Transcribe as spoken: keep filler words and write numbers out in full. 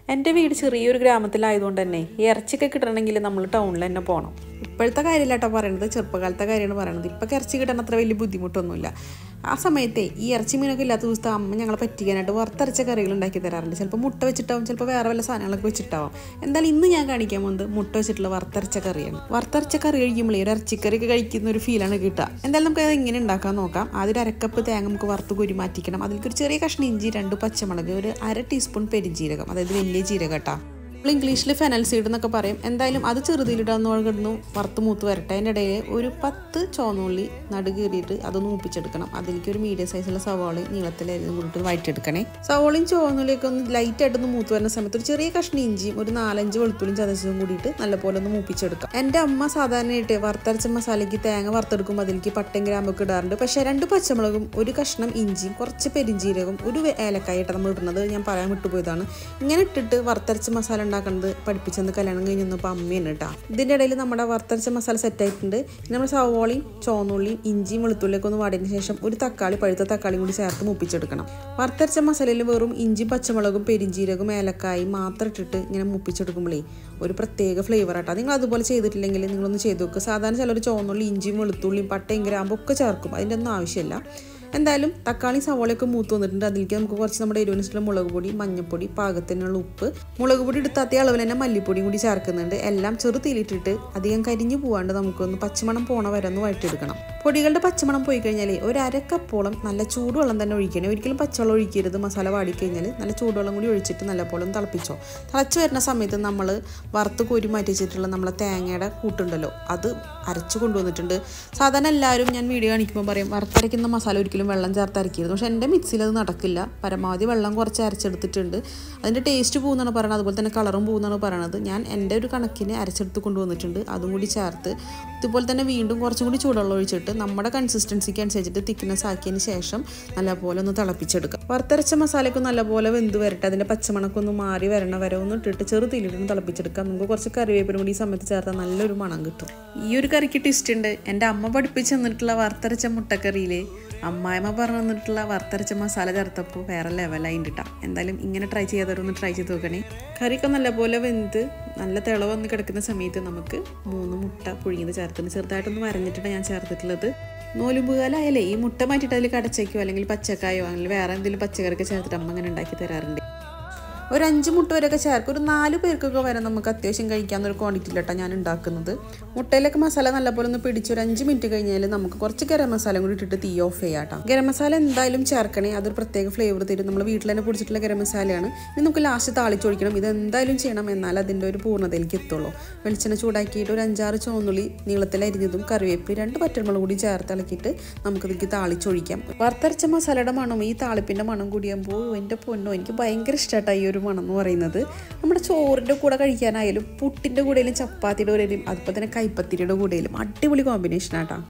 എൻ്റെ വീട് ചെറിയൊരു ഗ്രാമത്തിലായതുകൊണ്ട് തന്നെ ഈ ഇറച്ചിയൊക്കെ കിട്ടണമെങ്കിൽ നമ്മൾ ടൗണിൽ തന്നെ പോകണം. ഇപ്പോഴത്തെ കാര്യമില്ല കേട്ടോ പറയണത്, ചെറുപ്പകാലത്തെ കാര്യമാണ് പറയണത്. ഇപ്പോൾ ഇറച്ചി കിട്ടാൻ അത്ര വലിയ ബുദ്ധിമുട്ടൊന്നുമില്ല. ആ സമയത്തെ ഈ ഇറച്ചി മീനൊക്കെ ഇല്ലാത്ത ദിവസത്തെ അമ്മ ഞങ്ങളെ പറ്റിക്കാനായിട്ട് വറുത്തരച്ച കറികൾ ഉണ്ടാക്കി തരാറുണ്ട്. ചിലപ്പോൾ മുട്ട വെച്ചിട്ടാവും, ചിലപ്പോൾ വേറെ വല്ല സാധനങ്ങളൊക്കെ വെച്ചിട്ടാവും. എന്തായാലും ഇന്ന് ഞാൻ കാണിക്കാൻ പോകുന്നത് മുട്ട വെച്ചിട്ടുള്ള വറുത്തരച്ച കറിയാണ്. വറുത്തരച്ച കറി കഴിക്കുമ്പോൾ ഒരു ഇറച്ചിക്കറിയൊക്കെ കഴിക്കുന്ന ഒരു ഫീലാണ് കിട്ടുക. എന്തായാലും നമുക്ക് അത് എങ്ങനെ ഉണ്ടാക്കാൻ നോക്കാം. ആദ്യം ഒരു അരക്കപ്പ് തേങ്ങ നമുക്ക് വറുത്ത് കുരി മാറ്റിക്കണം. അതിലേക്ക് ഒരു ചെറിയ കഷ്ണം ഇഞ്ചി, രണ്ട് പച്ചമുളക്, ഒരു അര ടീസ്പൂൺ പെരിഞ്ജീരകം, അതായത് വലിയ ജീരകം കേട്ടോ. നമ്മൾ ഇംഗ്ലീഷിൽ ഫെനൽ സീഡ് എന്നൊക്കെ പറയും. എന്തായാലും അത് ചെറുതിലിടാന്ന് കിടന്നു വറുത്ത് മൂത്ത് വരട്ടെ. അതിൻ്റെ ഇടയിൽ ഒരു പത്ത് ചുവന്നുള്ളി നടുകീറിയിട്ട് അതൊന്ന് മൂപ്പിച്ചെടുക്കണം. അതിലേക്ക് ഒരു മീഡിയം സൈസുള്ള സവാളയും നീളത്തിലായിരുന്നു കൂടിയിട്ട് വഴറ്റിയെടുക്കണേ. സവാളയും ചുവന്നുള്ളിയൊക്കെ ഒന്ന് ലൈറ്റായിട്ടൊന്ന് മൂത്ത് വരുന്ന സമയത്ത് ഒരു ചെറിയ കഷ്ണം ഇഞ്ചിയും ഒരു നാലഞ്ച് വെളുത്തുള്ളിയും ചതച്ചതും കൂടിയിട്ട് നല്ലപോലെ ഒന്ന് മൂപ്പിച്ചെടുക്കാം. എൻ്റെ അമ്മ സാധാരണയായിട്ട് വറുത്തരച്ച മസാലയ്ക്ക് തേങ്ങ വറുത്തെടുക്കുമ്പോൾ അതിലേക്ക് പട്ടയും ഗ്രാമ്പൊക്കെ ഇടാറുണ്ട്. പക്ഷേ രണ്ട് പച്ചമുളകും ഒരു കഷ്ണം ഇഞ്ചിയും കുറച്ച് പെരിഞ്ജീരകം ഒരു ഏലക്കായിട്ട് നമ്മൾ ഇടുന്നത് ഞാൻ പറയാൻ വിട്ടുപോയതാണ്. ഇങ്ങനെ ഇട്ടിട്ട് വറുത്തരച്ച മസാല ഉണ്ടാക്കുന്നത് പഠിപ്പിച്ചെന്ന് കല്യാണം കഴിഞ്ഞപ്പോൾ അമ്മയാണ് കേട്ടോ. ഇതിൻ്റെ ഇടയിൽ നമ്മുടെ വറുത്തരച്ച മസാല സെറ്റായിട്ടുണ്ട്. നമ്മൾ സവോളയും ചുവന്നുള്ളിയും ഇഞ്ചിയും വെളുത്തുള്ളിയൊക്കെ ഒന്ന് വാടിയതിന് ശേഷം ഒരു തക്കാളി, പഴുത്ത തക്കാളിയും കൂടി ചേർത്ത് മൂപ്പിച്ചെടുക്കണം. വറുത്തരച്ച മസാലയിൽ വെറും ഇഞ്ചി, പച്ചമുളകും പെരിഞ്ജീരകം, ഏലക്കായും മാത്രം ഇട്ടിട്ട് ഇങ്ങനെ മൂപ്പിച്ചെടുക്കുമ്പോഴേ ഒരു പ്രത്യേക ഫ്ലേവർ ആട്ടോ. നിങ്ങൾ അതുപോലെ ചെയ്തിട്ടില്ലെങ്കിൽ നിങ്ങളൊന്ന് ചെയ്ത് നോക്കുക. സാധാരണ ചിലർ ചുവന്നുള്ളി, ഇഞ്ചിയും വെളുത്തുള്ളിയും പട്ടയും ഗ്രാമ്പും ഒക്കെ ചേർക്കും. അതിൻ്റെ ഒന്നും ആവശ്യമില്ല. എന്തായാലും തക്കാളി സവോളയൊക്കെ മൂത്ത് വന്നിട്ടുണ്ട്. അതിലേക്ക് നമുക്ക് കുറച്ച് നമ്മുടെ എരിവിനുള്ള മുളക് പൊടി, മഞ്ഞൾപ്പൊടി, പാകത്തിനുള്ള ഉപ്പ്, മുളക് പൊടി എടുത്താത്ത അളവിൽ തന്നെ മല്ലിപ്പൊടിയും കൂടി ചേർക്കുന്നുണ്ട്. എല്ലാം ചെറു തീയിലിട്ടിട്ട് അധികം കരിഞ്ഞു പോകാണ്ട് നമുക്കൊന്ന് പച്ചമണം പോണ വരെ ഒന്ന് വഴറ്റിയെടുക്കണം. പൊടികളുടെ പച്ചമണം പോയി കഴിഞ്ഞാൽ ഒരു അരക്കപ്പോളം നല്ല ചൂടുവെള്ളം തന്നെ ഒഴിക്കണേ. ഒരിക്കലും പച്ചവെള്ളം ഒഴിക്കരുത്. മസാല വാടിക്കഴിഞ്ഞാൽ നല്ല ചൂടുവെള്ളം കൂടി ഒഴിച്ചിട്ട് നല്ലപോലെ ഒന്ന് തിളപ്പിച്ചോ. തിളച്ച് വരുന്ന സമയത്ത് നമ്മൾ വറുത്ത് കോരി മാറ്റി വെച്ചിട്ടുള്ള നമ്മളെ തേങ്ങയുടെ കൂട്ടുണ്ടല്ലോ അത് അരച്ച് കൊണ്ടുവന്നിട്ടുണ്ട്. സാധാരണ എല്ലാവരും ഞാൻ വീഡിയോ കാണിക്കുമ്പോൾ പറയും വറുത്തരയ്ക്കുന്ന മസാല ഒരിക്കലും വെള്ളം ചേർത്ത് അരക്കരുത്. പക്ഷേ എൻ്റെ മിക്സിയിൽ അത് നടക്കില്ല. പരമാവധി വെള്ളം കുറച്ച് അരച്ചെടുത്തിട്ടുണ്ട്. അതിൻ്റെ ടേസ്റ്റ് പോകുന്നതാണ് പറയുന്നത്, അതുപോലെ തന്നെ കളറും പോകുന്നതാണ് പറയണത്. ഞാൻ എൻ്റെ ഒരു കണക്കിന് അരച്ചെടുത്ത് കൊണ്ടുവന്നിട്ടുണ്ട്. അതും കൂടി ചേർത്ത് ഇതുപോലെ തന്നെ വീണ്ടും കുറച്ചും കൂടി ചൂടുവെള്ളം ഒഴിച്ചിട്ട് നമ്മുടെ കൺസിസ്റ്റൻസിക്ക് അനുസരിച്ചിട്ട് തിക്നെസ് ആക്കിയതിന് ശേഷം നല്ലപോലെ ഒന്ന് തിളപ്പിച്ചെടുക്കുക. വറുത്തരച്ച മസാലയൊക്കെ നല്ലപോലെ വെന്ത് വരട്ടെ. അതിൻ്റെ പച്ചമണക്കം ഒന്ന് മാറി വരണ വരെ ഒന്ന് ഇട്ടിട്ട് ചെറു തീയിലിട്ടൊന്ന് തിളപ്പിച്ചെടുക്കാം. നമുക്ക് കുറച്ച് കറിവേപ്പിനും കൂടി ഈ സമയത്ത് ചേർത്താൽ നല്ലൊരു മണം കിട്ടും. ഈ ഒരു കറിക്ക് ടേസ്റ്റ് ഉണ്ട്. എൻ്റെ അമ്മ പഠിപ്പിച്ച് തന്നിട്ടുള്ള വറുത്തരച്ച മുട്ടക്കറിയിൽ അമ്മായിമ്മ പറഞ്ഞു തന്നിട്ടുള്ള വറുത്തരച്ച മസാല ചേർത്തപ്പോൾ വേറെ ലെവലായി കിട്ടാം. എന്തായാലും ഇങ്ങനെ ട്രൈ ചെയ്യാത്തവരൊന്ന് ട്രൈ ചെയ്ത് നോക്കണേ. കറിയൊക്കെ നല്ലപോലെ വെന്ത് നല്ല തിള വന്ന് കിടക്കുന്ന സമയത്ത് നമുക്ക് മൂന്ന് മുട്ട പുഴുങ്ങിയത് ചേർത്തിട്ട് ചെറുതായിട്ടൊന്ന് വരഞ്ഞിട്ടാണ് ഞാൻ ചേർത്തിട്ടുള്ളത്. നോലുമ്പുകാലായാലേ ഈ മുട്ട മാറ്റിയിട്ട് അതിൽ കടച്ചയ്ക്കോ അല്ലെങ്കിൽ പച്ചക്കായോ അല്ലെങ്കിൽ വേറെ എന്തെങ്കിലും പച്ചക്കറിയൊക്കെ ചേർത്തിട്ട് അമ്മ അങ്ങനെ ഉണ്ടാക്കി തരാറുണ്ട്. ഒരു അഞ്ച് മുട്ട വരെയൊക്കെ ചേർക്കും. ഒരു നാല് പേർക്കൊക്കെ വരെ നമുക്ക് അത്യാവശ്യം കഴിക്കാവുന്നൊരു ക്വാണ്ടിറ്റിയിലിട്ടാണ് ഞാൻ ഉണ്ടാക്കുന്നത്. മുട്ടയിലൊക്കെ മസാല നല്ലപോലെ ഒന്ന് പിടിച്ച് ഒരു അഞ്ച് മിനിറ്റ് കഴിഞ്ഞാൽ നമുക്ക് കുറച്ച് ഗരം മസാല കൂടി ഇട്ടിട്ട് തീ ഓഫ് ചെയ്യാട്ടോ. ഗരം മസാല എന്തായാലും ചേർക്കണേ, അതൊരു പ്രത്യേക ഫ്ലേവർ തരും. നമ്മൾ വീട്ടിൽ തന്നെ പൊടിച്ചിട്ടുള്ള ഗരം മസാലയാണ്. ഇനി നമുക്ക് ലാസ്റ്റ് താളിച്ചൊഴിക്കണം. ഇത് എന്തായാലും ചെയ്യണം, എന്നാൽ അതിൻ്റെ ഒരു പൂർണ്ണതയിലേക്ക് എത്തുള്ളൂ. വെളിച്ചെണ്ണ ചൂടാക്കിയിട്ട് ഒരു അഞ്ചാറ് ചുവന്നുള്ളി നീളത്തിലരിഞ്ഞതും കറിവേപ്പില രണ്ട് പച്ചമുളക് കൂടി ചേർത്ത് ഇളക്കിയിട്ട് നമുക്കിതിലേക്ക് താളിച്ചൊഴിക്കാം. വറുത്തരച്ച മസാലയുടെ മണം ഈ താളിപ്പിൻ്റെ മണം കൂടിയാകുമ്പോൾ എൻ്റെ പൊന്നോ എനിക്ക് ഭയങ്കര ഇഷ്ടമായിട്ടാണ് ഈ ഒരു മണം എന്ന് പറയുന്നത്. നമ്മുടെ ചോറിൻ്റെ കൂടെ കഴിക്കാനായാലും പുട്ടിൻ്റെ കൂടെയും ചപ്പാത്തിയുടെ കൂടെയും അതുപോലെ തന്നെ കൈപ്പത്തിരിയുടെ കൂടെയും അടിപൊളി കോമ്പിനേഷൻ ആട്ടോ.